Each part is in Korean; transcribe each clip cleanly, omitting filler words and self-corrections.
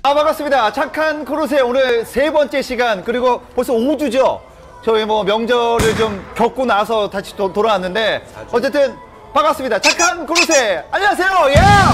반갑습니다. 착한 코르세 오늘 세 번째 시간, 그리고 벌써 5주죠. 저희 뭐 명절을 좀 겪고 나서 다시 돌아왔는데 어쨌든 반갑습니다. 착한 코르세 안녕하세요. 예!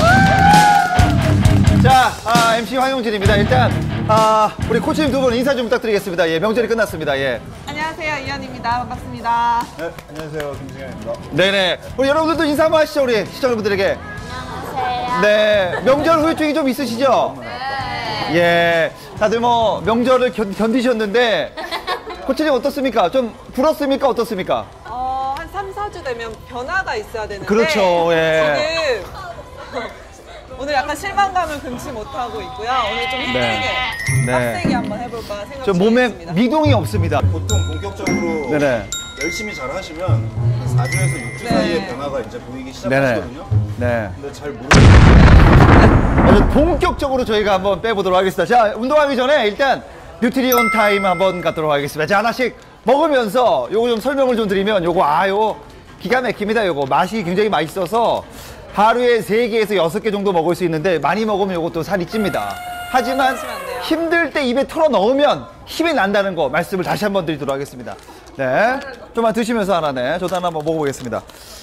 자, MC 황용진입니다. 일단 우리 코치님 두 분 인사 좀 부탁드리겠습니다. 예, 명절이 끝났습니다. 예. 안녕하세요, 이현입니다. 반갑습니다. 네, 안녕하세요. 김승현입니다. 네네. 우리 여러분들도 인사 한번 하시죠, 우리 시청자분들에게. 안녕하세요. 네, 명절 후유증이 좀 있으시죠? 네. 예, 다들 뭐 명절을 견디셨는데 코치님 어떻습니까? 좀 불었습니까? 어떻습니까? 한 3, 4주 되면 변화가 있어야 되는데 그렇죠, 예. 지금 오늘 약간 실망감을 금치 못하고 있고요. 오늘 좀 힘들게 네. 빡세게 한번 해볼까 생각 좀 중에 몸에 있습니다. 미동이 없습니다. 보통 본격적으로 네네. 열심히 잘 하시면 한 4주에서 6주 네. 사이에 변화가 이제 보이기 네네. 시작하시거든요. 네. 근데 잘 모르겠어요. 아주 본격적으로 저희가 한번 빼보도록 하겠습니다. 자, 운동하기 전에 일단 뉴트리온 타임 한번 갖도록 하겠습니다. 자, 하나씩 먹으면서 요거 좀 설명을 좀 드리면 요거 기가 막힙니다. 요거 맛이 굉장히 맛있어서 하루에 3개에서 6개 정도 먹을 수 있는데 많이 먹으면 요것도 살이 찝니다. 하지만 드시면 안 돼요. 힘들 때 입에 털어 넣으면 힘이 난다는 거 말씀을 다시 한번 드리도록 하겠습니다. 네, 좀만 드시면서 하나네. 저도 하나 한번 먹어보겠습니다.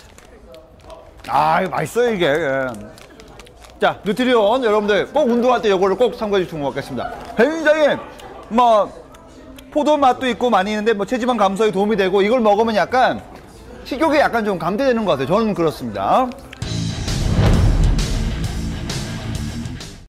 이거 맛있어요 이게. 예. 자, 뉴트리온 여러분들 꼭 운동할 때 이거를 꼭 참고해 주시면 좋겠습니다. 굉장히 포도 맛도 있고 많이 있는데 체지방 감소에 도움이 되고, 이걸 먹으면 약간 식욕이 약간 좀 감퇴되는 것 같아요. 저는 그렇습니다.